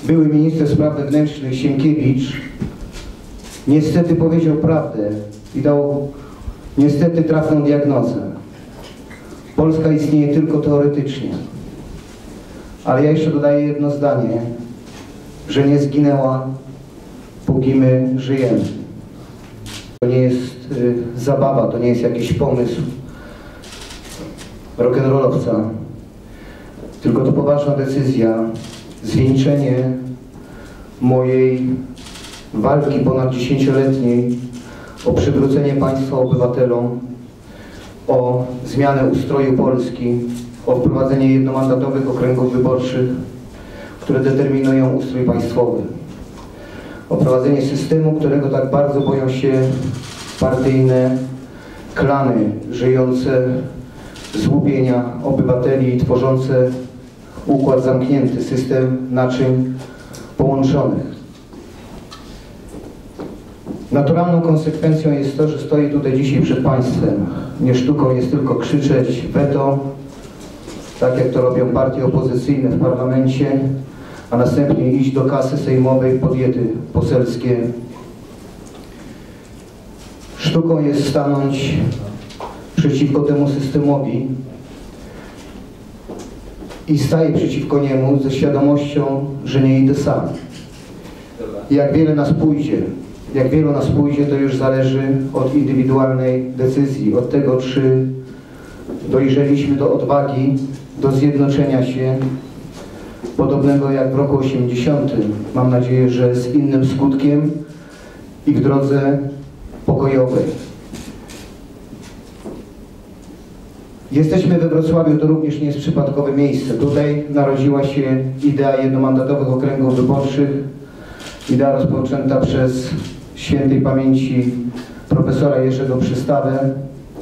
były minister spraw wewnętrznych Sienkiewicz niestety powiedział prawdę i dał niestety trafną diagnozę. Polska istnieje tylko teoretycznie. Ale ja jeszcze dodaję jedno zdanie, że nie zginęła, póki my żyjemy. To nie jest zabawa, to nie jest jakiś pomysł rock'n'rollowca, tylko to poważna decyzja, zwieńczenie mojej walki ponad 10-letniej o przywrócenie państwa obywatelom, o zmianę ustroju Polski, o wprowadzenie jednomandatowych okręgów wyborczych, które determinują ustrój państwowy, o prowadzenie systemu, którego tak bardzo boją się partyjne klany żyjące z łupienia obywateli i tworzące układ zamknięty, system naczyń połączonych. Naturalną konsekwencją jest to, że stoję tutaj dzisiaj przed państwem. Nie sztuką jest tylko krzyczeć weto, tak jak to robią partie opozycyjne w parlamencie, a następnie iść do kasy sejmowej po diety poselskie. Sztuką jest stanąć przeciwko temu systemowi i staję przeciwko niemu ze świadomością, że nie idę sam. Jak wiele nas pójdzie, jak wielu nas pójdzie, to już zależy od indywidualnej decyzji, od tego, czy dojrzeliśmy do odwagi, do zjednoczenia się, podobnego jak w roku 80. Mam nadzieję, że z innym skutkiem i w drodze pokojowej. Jesteśmy we Wrocławiu, to również nie jest przypadkowe miejsce. Tutaj narodziła się idea jednomandatowych okręgów wyborczych, idea rozpoczęta przez świętej pamięci profesora Jerzego Przystawę.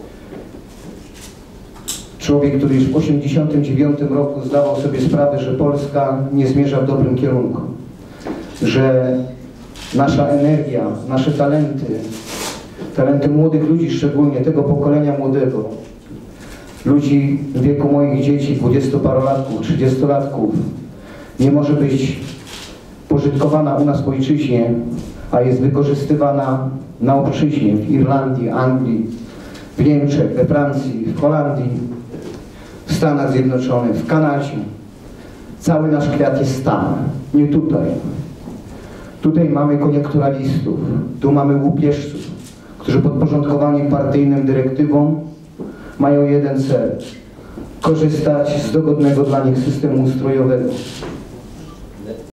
Człowiek, który już w 1989 roku zdawał sobie sprawę, że Polska nie zmierza w dobrym kierunku, że nasza energia, nasze talenty młodych ludzi, szczególnie tego pokolenia młodego, ludzi w wieku moich dzieci, 20-parolatków, 30-latków, nie może być pożytkowana u nas w ojczyźnie, a jest wykorzystywana na obczyźnie, w Irlandii, Anglii, w Niemczech, we Francji, w Holandii, w Stanach Zjednoczonych, w Kanadzie. Cały nasz kwiat jest tam, nie tutaj. Tutaj mamy koniunkturalistów, tu mamy łupieżców, którzy podporządkowani partyjnym dyrektywom mają jeden cel – korzystać z dogodnego dla nich systemu ustrojowego.